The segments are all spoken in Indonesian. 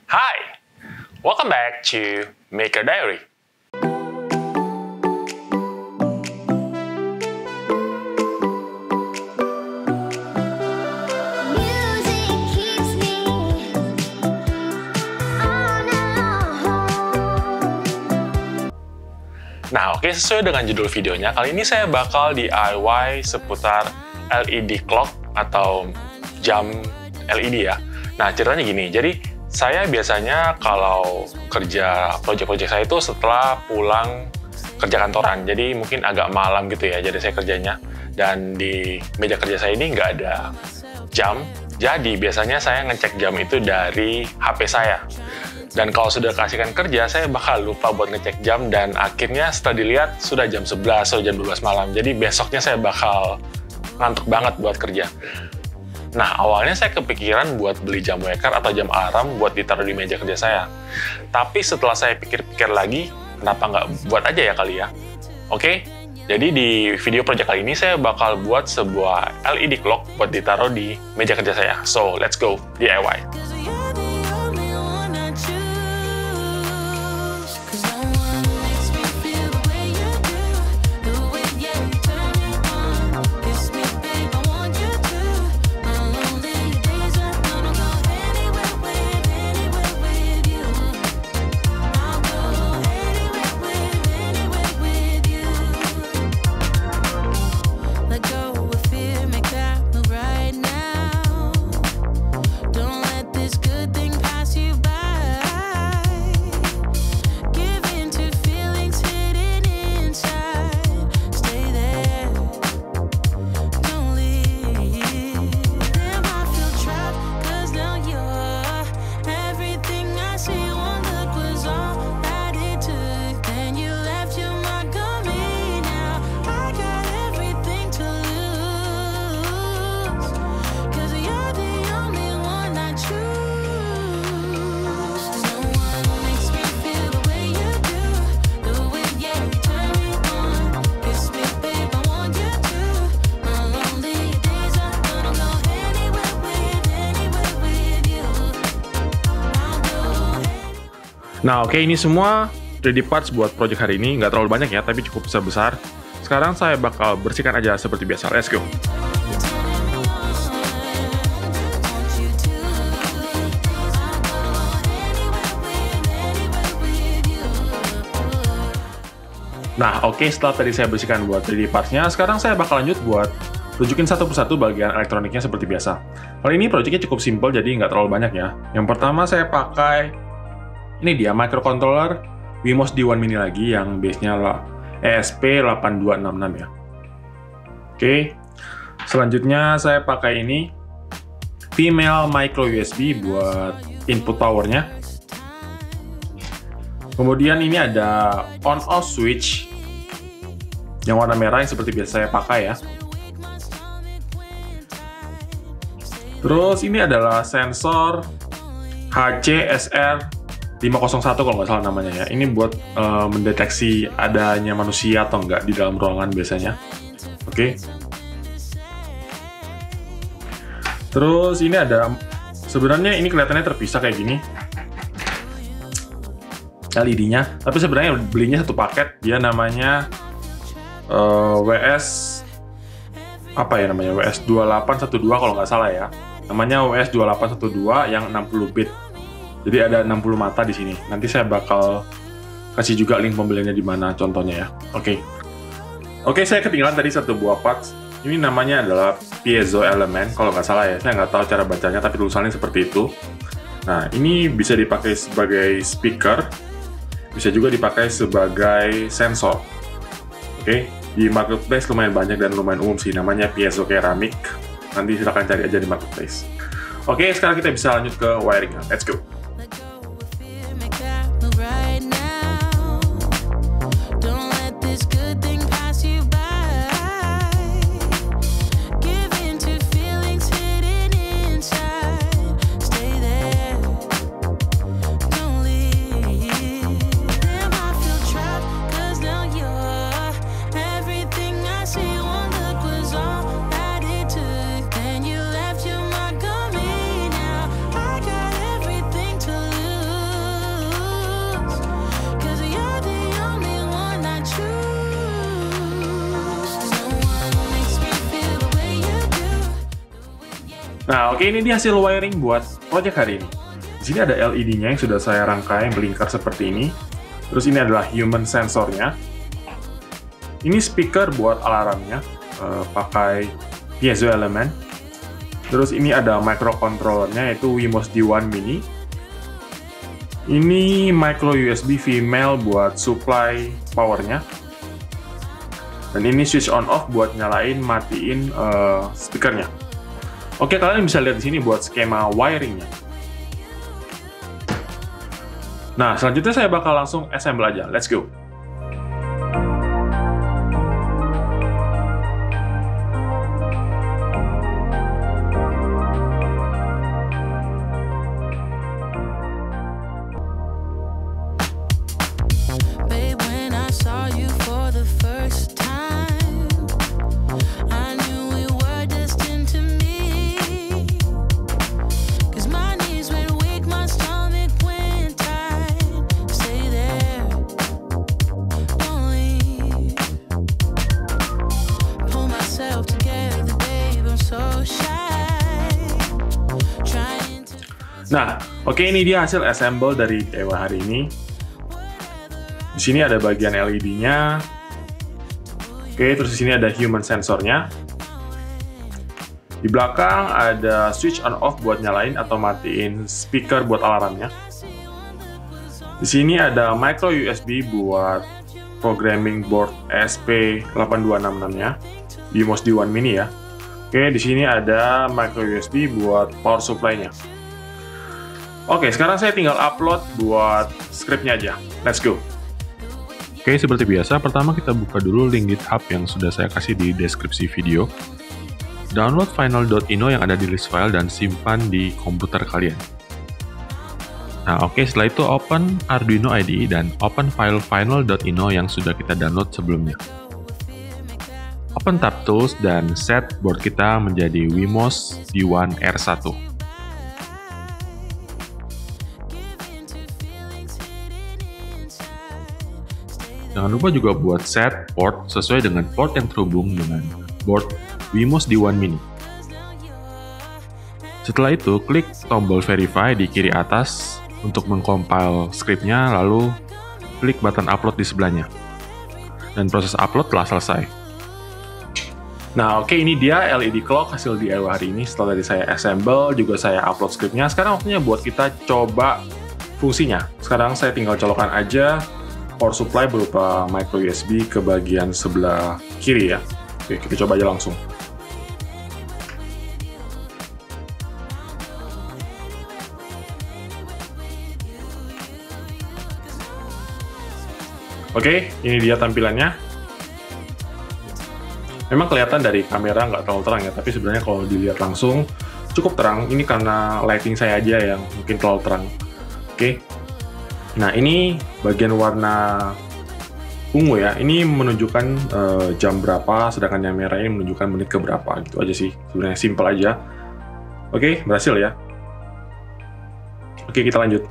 Hi! Welcome back to Maker Diary. Nah, oke, sesuai dengan judul videonya, kali ini saya bakal DIY seputar LED clock atau jam LED ya. Nah, ceritanya gini, jadi saya biasanya kalau kerja project-project saya itu setelah pulang kerja kantoran, jadi mungkin agak malam gitu ya, jadi saya kerjanya. Dan di meja kerja saya ini nggak ada jam, jadi biasanya saya ngecek jam itu dari HP saya. Dan kalau sudah kasihkan kerja, saya bakal lupa buat ngecek jam, dan akhirnya setelah dilihat sudah jam 11 atau jam 12 malam. Jadi besoknya saya bakal ngantuk banget buat kerja. Nah, awalnya saya kepikiran buat beli jam waker atau jam alarm buat ditaruh di meja kerja saya. Tapi setelah saya pikir-pikir lagi, kenapa nggak buat aja ya kali ya? Oke, jadi di video project kali ini saya bakal buat sebuah LED clock buat ditaruh di meja kerja saya. So, let's go DIY. Nah, oke, ini semua 3D parts buat project hari ini. Nggak terlalu banyak ya, tapi cukup besar-besar. Sekarang saya bakal bersihkan aja seperti biasa. Let's go! Nah, oke, setelah tadi saya bersihkan buat 3D parts-nya, sekarang saya bakal lanjut buat tunjukin satu persatu bagian elektroniknya seperti biasa. Kali ini projectnya cukup simple, jadi nggak terlalu banyak ya. Yang pertama saya pakai ini dia microcontroller Wemos D1 Mini lagi yang base-nya ESP8266 ya. Oke. Selanjutnya saya pakai ini female micro USB buat input powernya. Kemudian ini ada on off switch yang warna merah yang seperti biasa saya pakai ya. Terus ini adalah sensor HCSR 501 kalau nggak salah namanya ya. Ini buat mendeteksi adanya manusia atau enggak di dalam ruangan biasanya. Oke. Terus ini ada, sebenarnya ini kelihatannya terpisah kayak gini LED-nya, tapi sebenarnya belinya satu paket. Dia namanya WS apa ya namanya, WS2812 kalau nggak salah ya. Namanya WS2812 yang 60 bit. Jadi ada 60 mata di sini. Nanti saya bakal kasih juga link pembeliannya di mana contohnya ya. Oke. Oke, saya ketinggalan tadi satu buah parts. Ini namanya adalah piezo element kalau nggak salah ya. Saya nggak tahu cara bacanya, tapi tulisannya seperti itu. Nah, ini bisa dipakai sebagai speaker, bisa juga dipakai sebagai sensor. Oke, di marketplace lumayan banyak dan lumayan umum sih. Namanya piezo keramik. Nanti silahkan cari aja di marketplace. Oke, sekarang kita bisa lanjut ke wiring. Let's go. Everything Nah, oke, ini dia hasil wiring buat project hari ini. Di sini ada LED-nya yang sudah saya rangkai melingkar seperti ini. Terus ini adalah human sensornya. Ini speaker buat alarmnya, pakai piezo element. Terus ini ada microcontrollernya, yaitu Wemos D1 Mini. Ini micro USB female buat supply powernya. Dan ini switch on off buat nyalain matiin speakernya. Oke, kalian bisa lihat di sini buat skema wiringnya. Nah, selanjutnya saya bakal langsung assemble aja. Let's go. Nah, oke, ini dia hasil assemble dari DIY hari ini. Di sini ada bagian LED-nya. Oke, terus di sini ada human sensornya. Di belakang ada switch on off buat nyalain atau matiin speaker buat alarmnya. Di sini ada micro USB buat programming board ESP8266-nya, Wemos D1 Mini ya. Oke, di sini ada micro USB buat power supply-nya. Oke, sekarang saya tinggal upload buat scriptnya aja. Let's go. Oke, seperti biasa, pertama kita buka dulu link GitHub yang sudah saya kasih di deskripsi video. Download final.ino yang ada di list file dan simpan di komputer kalian. Nah, oke, setelah itu open Arduino IDE dan open file final.ino yang sudah kita download sebelumnya. Open tab tools dan set board kita menjadi Wemos D1 R1. Jangan lupa juga buat set port sesuai dengan port yang terhubung dengan board Wemos D1 Mini. Setelah itu, klik tombol verify di kiri atas untuk mengcompile scriptnya, lalu klik button upload di sebelahnya. Dan proses upload telah selesai. Nah, oke, ini dia LED clock hasil DIY hari ini. Setelah tadi saya assemble, juga saya upload scriptnya. Sekarang waktunya buat kita coba fungsinya. Sekarang saya tinggal colokan aja power supply berupa micro USB ke bagian sebelah kiri ya. Oke, kita coba aja langsung. Oke, ini dia tampilannya. Memang kelihatan dari kamera nggak terlalu terang ya, tapi sebenarnya kalau dilihat langsung cukup terang. Ini karena lighting saya aja yang mungkin terlalu terang. Oke. Nah, ini bagian warna ungu ya. Ini menunjukkan jam berapa, sedangkan yang merah ini menunjukkan menit ke berapa. Gitu aja sih. Sebenarnya simple aja. Oke, berhasil ya. Oke, kita lanjut.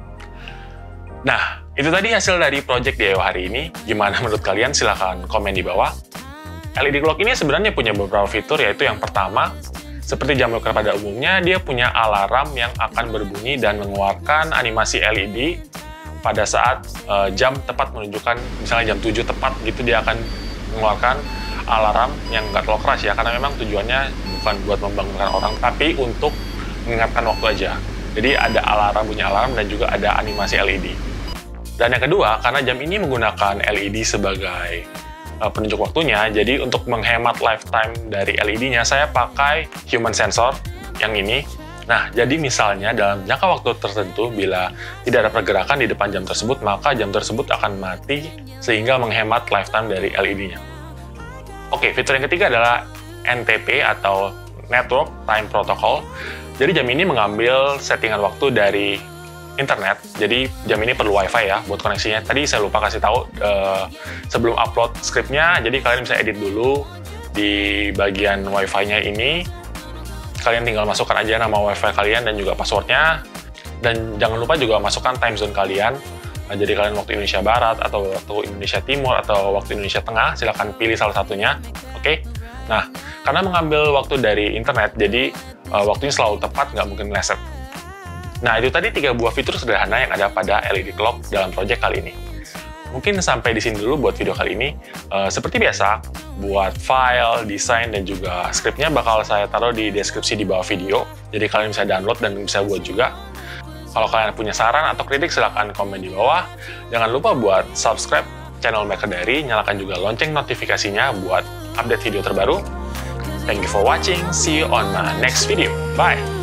Nah, itu tadi hasil dari project DIY hari ini. Gimana menurut kalian? Silahkan komen di bawah. LED clock ini sebenarnya punya beberapa fitur, yaitu yang pertama, seperti jam loker pada umumnya, dia punya alarm yang akan berbunyi dan mengeluarkan animasi LED pada saat jam tepat menunjukkan, misalnya jam 7 tepat gitu, dia akan mengeluarkan alarm yang nggak terlalu keras ya, karena memang tujuannya bukan buat membangunkan orang, tapi untuk mengingatkan waktu aja. Jadi ada alarm, bunyi alarm, dan juga ada animasi LED. Dan yang kedua, karena jam ini menggunakan LED sebagai penunjuk waktunya, jadi untuk menghemat lifetime dari LED-nya, saya pakai human sensor yang ini. Nah, jadi misalnya dalam jangka waktu tertentu, bila tidak ada pergerakan di depan jam tersebut, maka jam tersebut akan mati, sehingga menghemat lifetime dari LED-nya. Oke, fitur yang ketiga adalah NTP atau Network Time Protocol. Jadi jam ini mengambil settingan waktu dari internet, jadi jam ini perlu wifi ya buat koneksinya. Tadi saya lupa kasih tahu sebelum upload scriptnya, jadi kalian bisa edit dulu di bagian wifi-nya ini. Kalian tinggal masukkan aja nama wifi kalian dan juga passwordnya, dan jangan lupa juga masukkan time zone kalian. Nah, jadi kalian waktu Indonesia Barat atau waktu Indonesia Timur atau waktu Indonesia Tengah, silahkan pilih salah satunya. Oke. Nah, Karena mengambil waktu dari internet, jadi waktunya selalu tepat, nggak mungkin meleset. Nah, itu tadi 3 buah fitur sederhana yang ada pada LED Clock dalam project kali ini. Mungkin sampai di sini dulu buat video kali ini. Seperti biasa, buat file, desain, dan juga skripnya bakal saya taruh di deskripsi di bawah video. Jadi kalian bisa download dan bisa buat juga. Kalau kalian punya saran atau kritik, silahkan komen di bawah. Jangan lupa buat subscribe channel Maker Diary, nyalakan juga lonceng notifikasinya buat update video terbaru. Thank you for watching. See you on my next video. Bye!